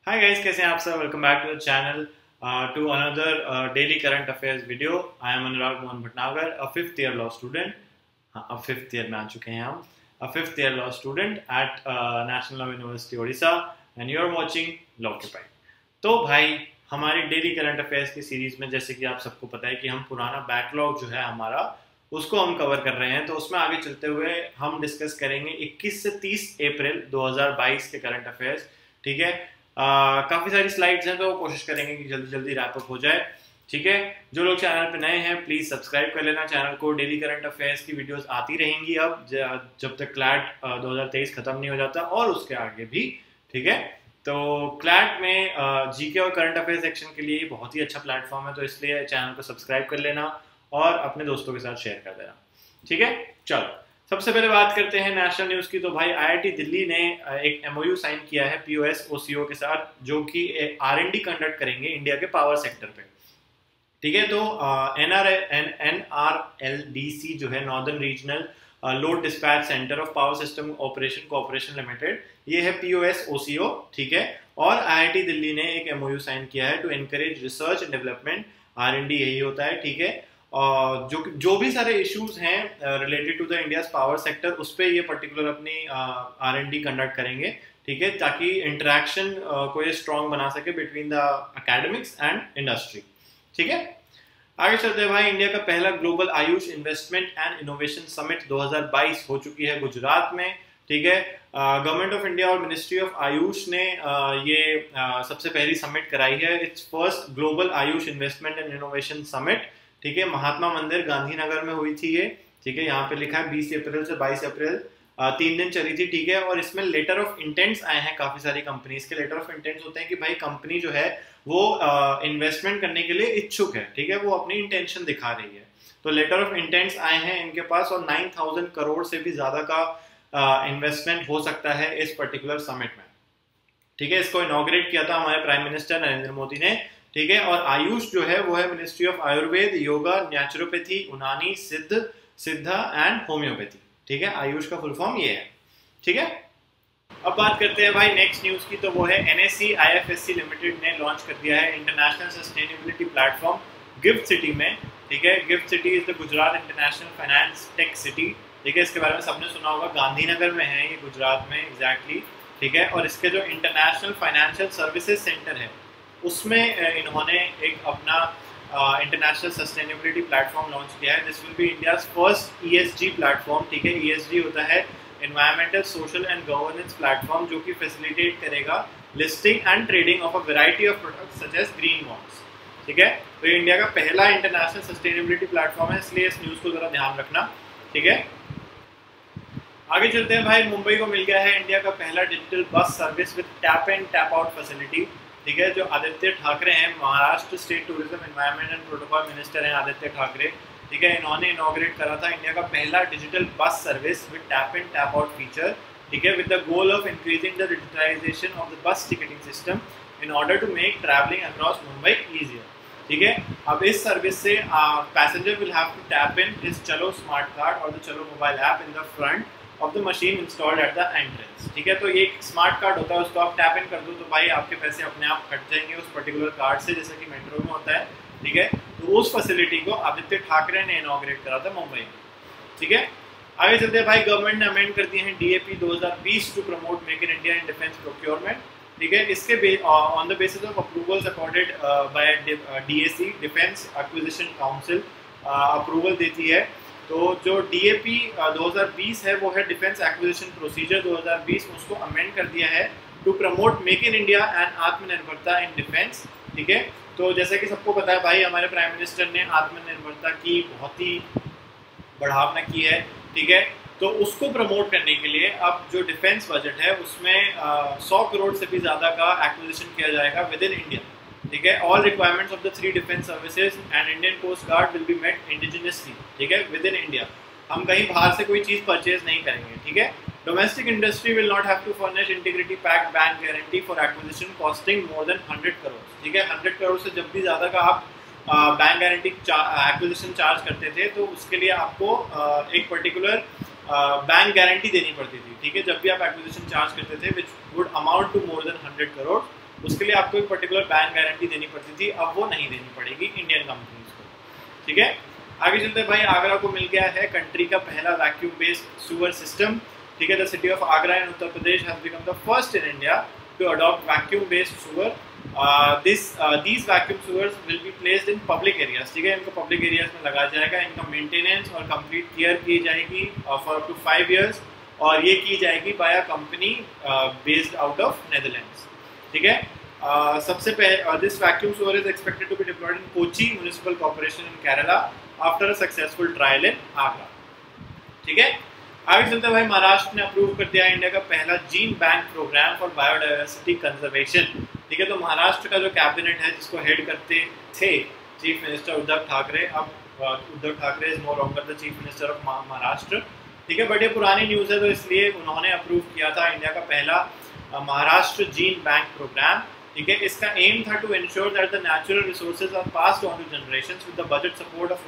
Hi guys, कैसे हैं आप सब? Welcome back to the channel to another daily current affairs video. I am Anurag Mohan Bhatnagar, a fifth year law student. हाँ, अब fifth year में आ चुके हैं हम। A fifth year law student at national law university Odisha and you are watching Lawcupied. तो भाई, हमारी डेली करंट अफेयर्स की सीरीज में जैसे कि आप सबको पता है कि हम पुराना बैकलॉग जो है हमारा, उसको हम कवर कर रहे हैं। तो उसमें आगे चलते हुए हम डिस्कस करेंगे 21 से 30 अप्रैल 2022 के करंट अफेयर्स। ठीक है, काफी सारी स्लाइड्स हैं तो कोशिश करेंगे कि जल्दी जल्दी रैप अप हो जाए। ठीक है, जो लोग चैनल पे नए हैं प्लीज सब्सक्राइब कर लेना चैनल को। डेली करंट अफेयर्स की वीडियोस आती रहेंगी अब जब तक क्लैट 2023 खत्म नहीं हो जाता, और उसके आगे भी। ठीक है, तो क्लैट में जीके और करंट अफेयर सेक्शन के लिए बहुत ही अच्छा प्लेटफॉर्म है, तो इसलिए चैनल को सब्सक्राइब कर लेना और अपने दोस्तों के साथ शेयर कर देना। ठीक है, चलो सबसे पहले बात करते हैं नेशनल न्यूज की। तो भाई, आईआईटी दिल्ली ने एक एमओयू साइन किया है पीओएस ओसीओ के साथ, जो कि आरएनडी कंडक्ट करेंगे इंडिया के पावर सेक्टर पे। ठीक है, तो एनआरएलडीसी जो है, northern regional load dispatch centre of power system operation cooperation limited, ये है पीओएस ओसीओ। ठीक है, और आईआईटी दिल्ली ने एक एमओयू साइन किया है to encourage research and development. R and D यही होता है। ठीक है, और जो भी सारे इश्यूज हैं related to the India's power sector, उस पर ये पर्टिकुलर अपनी आरएनडी कंडक्ट करेंगे। ठीक है, ताकि इंटरेक्शन को ये स्ट्रॉन्ग बना सके between the academics and industry. ठीक है, आगे चलते हैं भाई। इंडिया का पहला global AYUSH investment and innovation summit 2022 हो चुकी है गुजरात में। ठीक है, गवर्नमेंट ऑफ इंडिया और मिनिस्ट्री ऑफ आयुष ने ये सबसे पहली समिट कराई है। It's first global AYUSH investment and innovation summit. ठीक है, महात्मा मंदिर गांधीनगर में हुई थी ये। ठीक है, यहाँ पे लिखा है 20 अप्रैल से 22 अप्रैल, 3 दिन चली थी। ठीक है, और इसमें लेटर ऑफ इंटेंट्स आए हैं काफी सारी कंपनीज के। लेटर ऑफ इंटेंट्स होते हैं कि भाई कंपनी जो है वो इन्वेस्टमेंट करने के लिए इच्छुक है। ठीक है, वो अपनी इंटेंशन दिखा रही है। तो लेटर ऑफ इंटेंट्स आए हैं इनके पास, और 9000 करोड़ से भी ज्यादा का इन्वेस्टमेंट हो सकता है इस पर्टिकुलर समिट में। ठीक है, इसको इनॉग्रेट किया था हमारे प्राइम मिनिस्टर नरेंद्र मोदी ने। ठीक है, और आयुष जो है वो है ministry of Ayurveda, yoga, naturopathy, Unani, Siddha and homeopathy. ठीक है, आयुष का फुल फॉर्म ये है। ठीक है, अब बात करते हैं भाई नेक्स्ट न्यूज की। तो वो है एनएससी आईएफएससी लिमिटेड ने लॉन्च कर दिया है international sustainability platform GIFT City में। ठीक है, GIFT City is the Gujarat international finance tech city. ठीक है, इसके बारे में सबने सुना होगा, गांधीनगर में है ये, गुजरात में एग्जैक्टली। ठीक है, और इसके जो इंटरनेशनल फाइनेंशियल सर्विसेज सेंटर है उसमें इन्होंने एक अपना इंटरनेशनल सस्टेनेबिलिटी प्लेटफॉर्म लॉन्च किया है। This will be India's first ESG platform. ठीक है, ईएसजी होता है environmental social and governance platform, जो कि फैसिलिटेट करेगा listing and trading of a variety of products such as green bonds. ठीक है, तो ये इंडिया का पहला इंटरनेशनल सस्टेनेबिलिटी प्लेटफॉर्म है, इसलिए इस न्यूज़ को जरा ध्यान रखना। ठीक है, आगे चलते हैं भाई। मुंबई को मिल गया है इंडिया का पहला digital bus service with tap in tap out facility. ठीक है, जो आदित्य ठाकरे हैं, Maharashtra state tourism environment and protocol minister हैं आदित्य ठाकरे। ठीक है, इन्होंने इनॉग्रेट करा था इंडिया का पहला digital bus service with tap in tap out feature. ठीक है, with the goal of increasing the digitisation of the bus ticketing system in order to make travelling across Mumbai easier. ठीक है, अब इस सर्विस से passenger will have to tap in his Chalo smart card और the Chalo mobile app in the front of the machine installed at the entrance. ठीक है, तो ये एक स्मार्ट कार्ड होता है, उसको आप टैप इन कर दो तो भाई आपके पैसे अपने आप कट जाएंगे उस पर्टिकुलर कार्ड से, जैसे कि मेट्रो में होता है। ठीक है, तो उस फैसिलिटी को आदित्य ठाकरे ने इनॉग्रेट करा था मुंबई में। ठीक है, आगे चलते हैं भाई। गवर्नमेंट ने अमेंड कर दिए हैं DAP 2020 to promote make in India in defence procurement. ठीक है, इसके on the basis of approvals accorded by DAC, defence acquisition council, approval देती है। तो जो डीएपी 2020 है वो है डिफेंस एक्विजिशन प्रोसीजर 2020, उसको अमेंड कर दिया है to promote make in India and Atmanirbharta in defence. ठीक है, तो जैसा कि सबको पता है भाई, हमारे प्राइम मिनिस्टर ने आत्मनिर्भरता की बहुत ही बढ़ावना की है। ठीक है, तो उसको प्रमोट करने के लिए अब जो डिफेंस बजट है उसमें 100 करोड़ से भी ज़्यादा का एक्विजिशन किया जाएगा विद इन इंडिया। ठीक है, all requirements of the 3 defence services and Indian coast guard will be met indigenously. ठीक है, विद इन इंडिया, हम कहीं बाहर से कोई चीज़ परचेज नहीं करेंगे। ठीक है, domestic industry will not have to furnish integrity pact bank guarantee for acquisition costing more than 100 crore. ठीक है, 100 करोड़ से जब भी ज़्यादा का आप बैंक गारंटी एक्विजिशन चार्ज करते थे तो उसके लिए आपको एक पर्टिकुलर बैंक गारंटी देनी पड़ती थी। ठीक है, जब भी आप एक्विजिशन चार्ज करते थे which would amount to more than 100 crore. उसके लिए आपको एक पर्टिकुलर बैंक गारंटी देनी पड़ती थी, अब वो नहीं देनी पड़ेगी इंडियन कंपनीज को। ठीक है, आगे चलते हैं भाई। आगरा को मिल गया है कंट्री का पहला वैक्यूम बेस्ड सीवर सिस्टम। ठीक है, the city of Agra in Uttar Pradesh has become the first in India to adopt vacuum based sewer. these vacuum sewers will be placed in public areas। ठीक है, इनको पब्लिक एरियाज में लगाया जाएगा, इनका मेंटेनेंस और कंप्लीट केयर की जाएगी फॉर अप टू 5 years, और ये की जाएगी by a company based out of Netherlands. ठीक है, सबसे पहले this vacuum sewer is expected to be deployed in Kochi municipal corporation in Kerala after a successful trial in Agra. ठीक है, आगे चलते भाई। महाराष्ट्र ने अप्रूव कर दिया इंडिया का पहला gene bank programme for biodiversity conservation. ठीक है, तो महाराष्ट्र का जो कैबिनेट है जिसको हेड करते थे चीफ मिनिस्टर उद्धव ठाकरे, अब Uddhav Thackeray is no longer the chief minister of Maharashtra. ठीक है, बट ये पुरानी न्यूज़ है तो इसलिए उन्होंने अप्रूव किया था इंडिया का पहला महाराष्ट्र जीन बैंक प्रोग्राम। ठीक है, इसका एम था to ensure that the natural resources are passed on to generations with the budget support of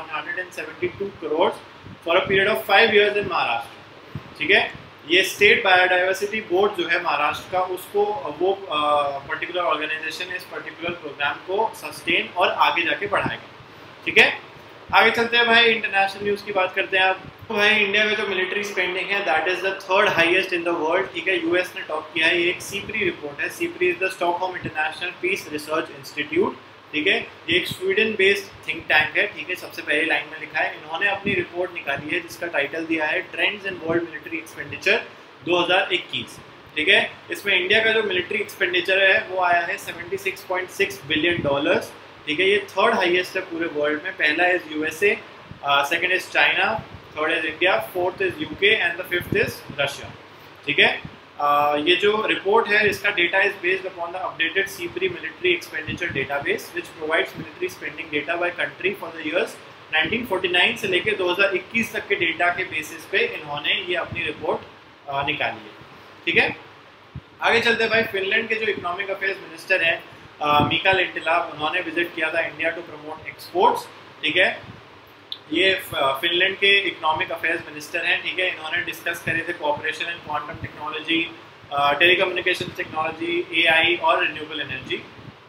₹172 crore for a period of 5 years in Maharashtra. ठीक है, ये स्टेट बायोडाइवर्सिटी बोर्ड जो है महाराष्ट्र का, उसको वो पर्टिकुलर ऑर्गेनाइजेशन इस पर्टिकुलर प्रोग्राम को सस्टेन और आगे जाके बढ़ाएगा। ठीक है, आगे चलते हैं भाई। इंटरनेशनल न्यूज़ की बात करते हैं आप। तो भाई इंडिया में जो मिलिट्री स्पेंडिंग है that is the 3rd highest in the world. ठीक है, यूएस ने टॉप किया है, ये एक सीप्री रिपोर्ट है। SIPRI is the Stockholm international peace research institute. ठीक है, ये एक स्वीडन बेस्ड थिंक टैंक है। ठीक है, सबसे पहली लाइन में लिखा है, इन्होंने अपनी रिपोर्ट निकाली है जिसका टाइटल दिया है trends in world military expenditure 2021। ठीक है, इसमें इंडिया का जो मिलिट्री एक्सपेंडिचर है वो आया है $76.6 बिलियन। ठीक है, ये 3rd हाईएस्ट है पूरे वर्ल्ड में। पहला is USA, second is China, 3rd is India, 4th is UK and the 5th is Russia. ठीक है, ये जो रिपोर्ट है इसका data is based upon the updated SIPRI military expenditure database which provides military spending data by country for the years 1949 से लेकर 2021 तक के डेटा के बेसिस पे इन्होंने ये अपनी रिपोर्ट निकाली है। ठीक है, आगे चलते हैं भाई। फिनलैंड के जो इकोनॉमिक अफेयर्स मिनिस्टर हैं मीका लिंटिला, उन्होंने विजिट किया था इंडिया टू प्रमोट एक्सपोर्ट्स। ठीक है, ये फिनलैंड के इकोनॉमिक अफेयर्स मिनिस्टर हैं। ठीक है, इन्होंने डिस्कस करे थे cooperation in quantum technology, telecommunication technology, AI और रिन्यूएबल एनर्जी।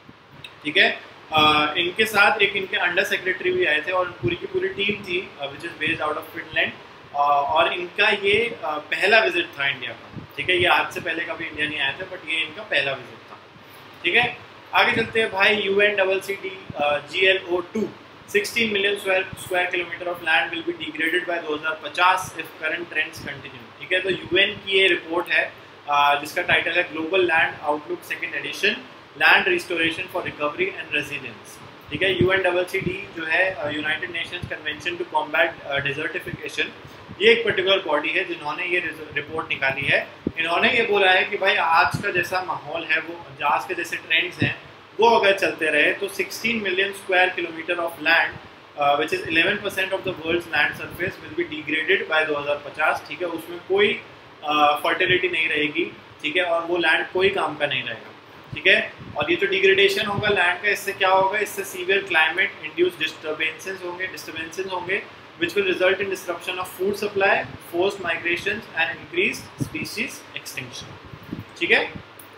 ठीक है, इनके साथ एक इनके अंडर सेक्रेटरी भी आए थे और पूरी की पूरी टीम थी which is based out of Finland, और इनका ये पहला विजिट था इंडिया का। ठीक है, ये आज से पहले कभी इंडिया नहीं आए थे बट ये इनका पहला विजिट था। ठीक है, आगे चलते हैं भाई। UNCCD GLO2 16 million square kilometre of land will be degraded by 2050 if current trends continue. ठीक है, तो यूएन की ये रिपोर्ट है जिसका टाइटल है global land outlook second edition, land restoration for recovery and resilience. ठीक है, UNCCD जो है United Nations convention to combat desertification, ये एक पर्टिकुलर बॉडी है जिन्होंने ये रिपोर्ट निकाली है। इन्होंने ये बोला है कि भाई आज का जैसा माहौल है, वो आज के जैसे ट्रेंड्स हैं, वो अगर चलते रहे तो 16 million square kilometre of land which is 11% of the world's land surface will be degraded by 2050। ठीक है, उसमें कोई फर्टिलिटी नहीं रहेगी। ठीक है, और वो लैंड कोई काम का नहीं रहेगा। ठीक है, और ये जो डिग्रेडेशन होगा लैंड का, इससे क्या होगा, इससे सीवियर क्लाइमेट इंड्यूस डिस्टर्बेंसेस होंगे which will result in disruption of food supply, forced migrations and increased species extinction। ठीक है,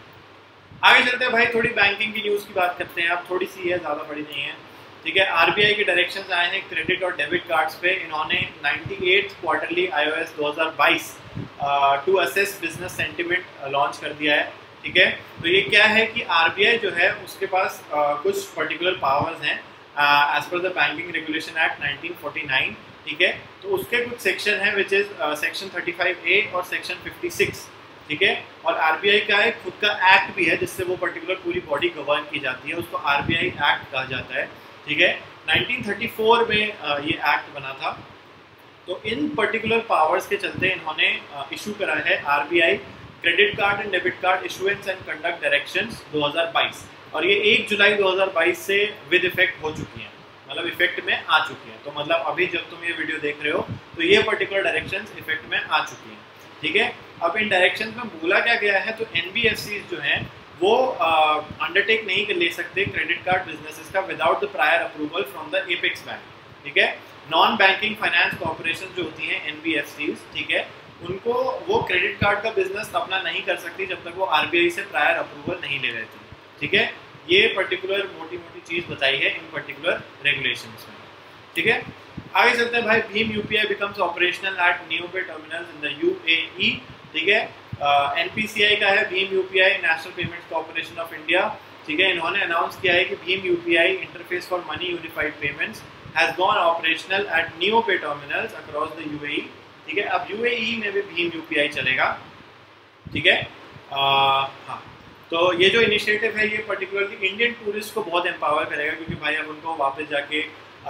आगे चलते हैं भाई। थोड़ी बैंकिंग की न्यूज़ की बात करते हैं, आप थोड़ी सी है, ज़्यादा बड़ी नहीं है। ठीक है, RBI के डायरेक्शंस आए हैं क्रेडिट और डेबिट कार्ड्स पे। इन्होंने 98th quarterly iOS 2022 to assess business sentiment launch कर दिया है। ठीक है, तो ये क्या है कि RBI जो है उसके पास कुछ पर्टिकुलर पावर्स हैं as per the banking regulation act 1949। ठीक है, तो उसके कुछ सेक्शन है विच इज सेक्शन 35A और सेक्शन 56। ठीक है, और RBI का एक खुद का एक्ट भी है जिससे वो पर्टिकुलर पूरी बॉडी गवर्न की जाती है, उसको RBI एक्ट कहा जाता है। ठीक है, 1934 में ये एक्ट बना था। तो इन पर्टिकुलर पावर्स के चलते इन्होंने इशू करा है RBI credit card and debit card issuance and conduct directions 2022, और ये 1 जुलाई 2022 से विद इफेक्ट हो चुकी हैं, मतलब इफेक्ट में आ चुकी हैं। तो मतलब अभी जब तुम ये वीडियो देख रहे हो तो ये पर्टिकुलर डायरेक्शंस इफेक्ट में आ चुकी हैं। ठीक है, अब इन डायरेक्शंस में बोला क्या गया है, तो NBFCs जो हैं वो अंडरटेक नहीं ले सकते क्रेडिट कार्ड बिजनेसेस का without the prior approval from the apex bank. ठीक है, नॉन बैंकिंग फाइनेंस कॉर्पोरेशन जो होती हैं NBFCs, ठीक है, उनको वो क्रेडिट कार्ड का बिजनेस अपना नहीं कर सकती जब तक वो RBI से प्रायर अप्रूवल नहीं ले रहे थे। ठीक है, ये पर्टिकुलर मोटी मोटी चीज बताई है इन पर्टिकुलर रेगुलेशंस में। ठीक है, आगे चलते हैं भाई। भीम UPI becomes operational at NeoPay terminals in the UAE. ठीक है, एनपीसीआई का है भीम UPI, national payments corporation of India. ठीक है, इन्होंने अनाउंस किया है कि भीम UPI interface for money unified payments has gone operational at NeoPay terminals across the UAE. ठीक है, अब यूएई में भी भीम यूपीआई चलेगा। ठीक है, हाँ, तो ये जो इनिशिएटिव है ये पर्टिकुलरली इंडियन टूरिस्ट को बहुत एम्पावर करेगा, क्योंकि भाई अब उनको वापस जाके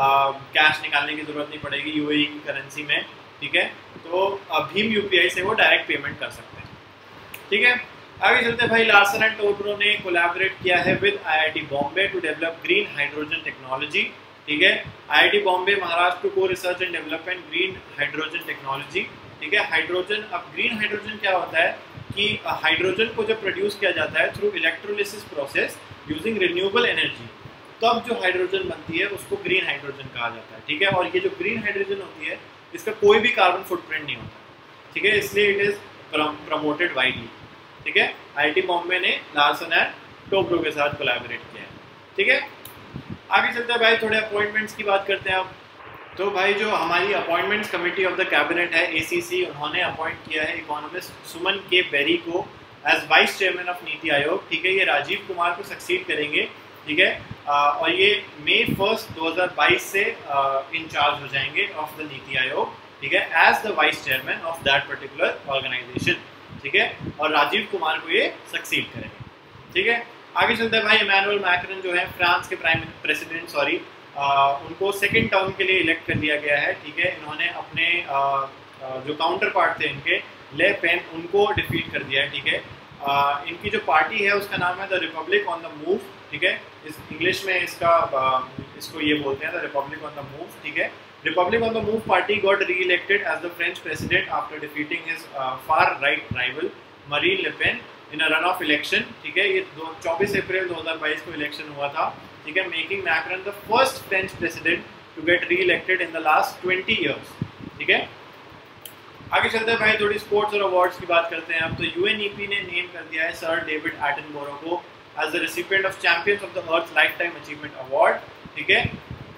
कैश निकालने की जरूरत नहीं पड़ेगी यूएई की करेंसी में। ठीक है, तो भीम यूपीआई से वो डायरेक्ट पेमेंट कर सकते हैं। ठीक है, आगे चलते हैं भाई। लार्सन एंड टोब्रो ने कोलैबोरेट किया है with IIT Bombay to develop green hydrogen technology. ठीक है, आईआईटी बॉम्बे महाराष्ट्र को research and development green hydrogen technology. ठीक है, हाइड्रोजन, अब ग्रीन हाइड्रोजन क्या होता है कि हाइड्रोजन को जब प्रोड्यूस किया जाता है through electrolysis process using renewable energy, तब जो हाइड्रोजन बनती है उसको ग्रीन हाइड्रोजन कहा जाता है। ठीक है, और ये जो ग्रीन हाइड्रोजन होती है इसका कोई भी कार्बन फुटप्रिंट नहीं होता। ठीक है, इसलिए इट इज प्रमोटेड वाइडली। ठीक है, आईआईटी बॉम्बे ने लार्सन एंड टोब्रो के साथ कोलैबोरेट किया है। ठीक है, आगे चलते हैं भाई, थोड़े अपॉइंटमेंट्स की बात करते हैं अब। तो भाई जो हमारी appointments committee of the cabinet है एसीसी, उन्होंने अपॉइंट किया है इकोनॉमिस्ट सुमन के बेरी को एज वाइस चेयरमैन ऑफ नीति आयोग। ठीक है, ये राजीव कुमार को सक्सीड करेंगे। ठीक है, और ये मई 1 2022 से इंचार्ज हो जाएंगे ऑफ द नीति आयोग। ठीक है, as the vice chairman of that particular organisation. ठीक है, और राजीव कुमार को ये सक्सीड करेंगे। ठीक है, आगे चलते हैं भाई। इमैनुअल मैक्रन जो है फ्रांस के प्राइम प्रेसिडेंट उनको सेकेंड टर्म के लिए इलेक्ट कर दिया गया है। ठीक है, इन्होंने अपने जो काउंटर पार्ट थे इनके ले पेन, उनको डिफीट कर दिया है। ठीक है, इनकी जो पार्टी है उसका नाम है the republic on the move. ठीक है, इस इंग्लिश में इसको ये बोलते हैं the republic on the move. ठीक है, republic on the move party got reelected as the French president after defeating his far right rival Marine Le Pen in a run off election. ठीक है, ये 24 अप्रैल 2022 को election हुआ था। ठीक है, making Macron the first French president to get reelected in the last 20 years. ठीक है, आगे चलते हैं भाई, थोड़ी स्पोर्ट्स और अवार्ड्स की बात करते हैं अब। तो यूएनईपी ने नेम कर दिया है सर डेविड एटनबरो को as the recipient of Champions of the Earth lifetime achievement award. ठीक है,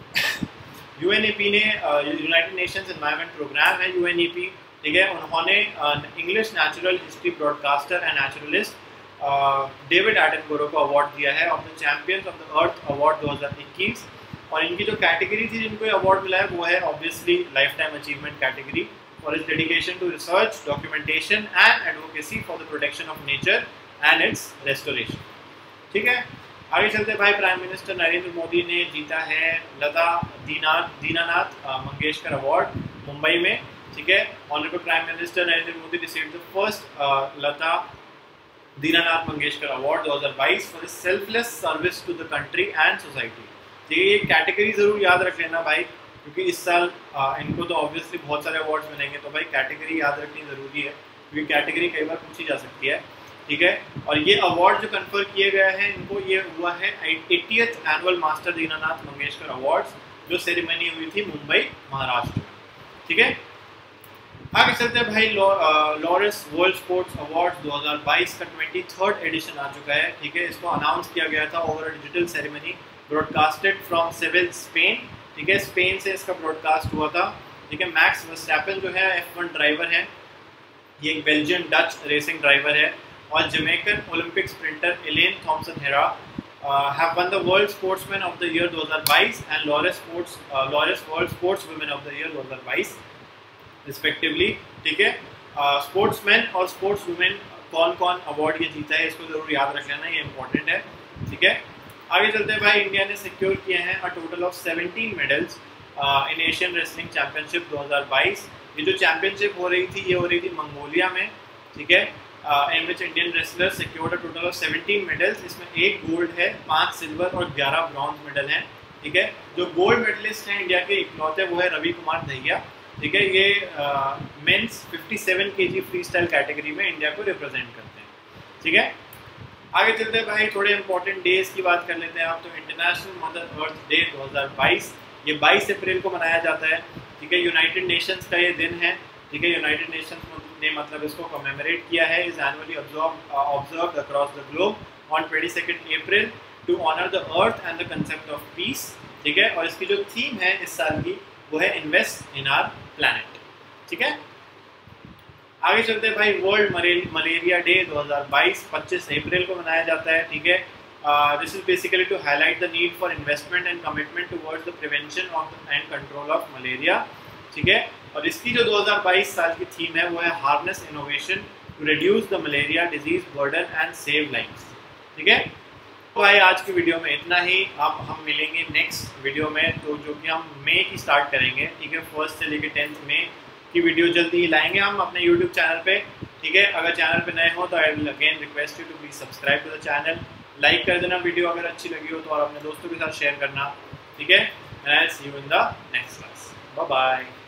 यूएनईपी ने यूनाइटेड नेशंस एनवायरनमेंट प्रोग्राम है यूएनईपी। ठीक है, उन्होंने English natural history broadcaster and naturalist David Attenborough को अवार्ड दिया है of the Champions of the Earth award 2021। और इनकी जो कैटेगरी थी जिनको ये अवार्ड मिला है वो है obviously lifetime achievement category for its dedication to research, documentation and advocacy for the protection of nature and its restoration. ठीक है, आगे चलते भाई। प्राइम मिनिस्टर नरेंद्र मोदी ने जीता है लता दीनानाथ मंगेशकर अवार्ड मुंबई में। ठीक है, honourable prime minister Narendra Modi received the first Lata Dinanath Mangeshkar award 2022 for selfless service to the country and society. ठीक है, ये कैटेगरी जरूर याद रख लेना भाई, क्योंकि इस साल इनको तो ऑब्वियसली बहुत सारे अवार्ड्स मिलेंगे, तो भाई कैटेगरी याद रखनी जरूरी है, क्योंकि कैटेगरी कई बार पूछी जा सकती है। ठीक है, और ये अवार्ड जो कन्फर किए गए हैं इनको, ये हुआ है 80th annual master Dinanath Mangeshkar awards, जो सेरेमनी हुई थी मुंबई महाराष्ट्र में। ठीक है, आगे चलते हैं भाई। लॉरेंस वर्ल्ड स्पोर्ट्स अवार्ड 2022 का 23rd एडिशन आ चुका है। ठीक है, इसको अनाउंस किया गया था over a digital ceremony broadcasted from Seville Spain. ठीक है, स्पेन से इसका ब्रॉडकास्ट हुआ था। ठीक है, मैक्स वर्स्टैपेन जो है F1 ड्राइवर है, ये एक बेल्जियन डच रेसिंग ड्राइवर है, और Jamaican Olympic sprinter Elaine Thompson Herah have won the World Sportsman of the Year 2022 and Laureus World Sportswoman of the Year 2022 respectively. ठीक है, स्पोर्ट्समैन और स्पोर्ट्स वुमेन कौन कौन अवार्ड ये जीता है इसको जरूर याद रख लेना, ये इंपॉर्टेंट है। ठीक है, आगे चलते हैं भाई। इंडिया ने सिक्योर किए हैं a total of 17 medals in Asian wrestling championship 2022। ये जो चैंपियनशिप हो रही थी ये हो रही थी मंगोलिया में। ठीक है, in which Indian wrestlers secured a total of 17 medals. इसमें 1 गोल्ड है, 5 सिल्वर और 11 ब्रॉन्ज मेडल हैं। ठीक है, जो गोल्ड मेडलिस्ट हैं इंडिया के इकलौते वो है रवि कुमार दहिया। ठीक है, ये men's 57 kg freestyle category में इंडिया को रिप्रेजेंट करते हैं। ठीक है, आगे चलते हैं भाई, थोड़े इंपॉर्टेंट डेज की बात कर लेते हैं आप। तो इंटरनेशनल मदर अर्थ डे 2022, ये 22 अप्रैल को मनाया जाता है। ठीक है, यूनाइटेड नेशंस का ये दिन है। ठीक है, यूनाइटेड नेशंस ने मतलब इसको कमेमोरेट किया है, is annually observed across the globe on 22 April to honour the Earth and the concept of peace, ठीक है। और इसकी जो थीम है इस साल की वो है इन्वेस्ट इन आवर प्लैनेट, ठीक है। आगे चलते हैं भाई। वर्ल्ड मलेरिया डे 2022 25 अप्रैल को मनाया जाता है, ठीक है। This is basically to highlight the need for investment and commitment towards the prevention of and control of malaria, ठीक है। और इसकी जो 2022 साल की थीम है वो है harness innovation to reduce the malaria disease burden and save lives, ठीक है। तो भाई आज की वीडियो में इतना ही। अब हम मिलेंगे नेक्स्ट वीडियो में, तो जो कि हम मई की स्टार्ट करेंगे, ठीक है। 1 से लेकर 10 मई की वीडियो जल्दी ही लाएंगे हम अपने यूट्यूब चैनल पे, ठीक है। अगर चैनल पे नए हो तो I will again request you to please subscribe to the channel, like कर देना वीडियो अगर अच्छी लगी हो तो, और अपने दोस्तों के साथ शेयर करना, ठीक है। And I will see you in the next class. Bye bye.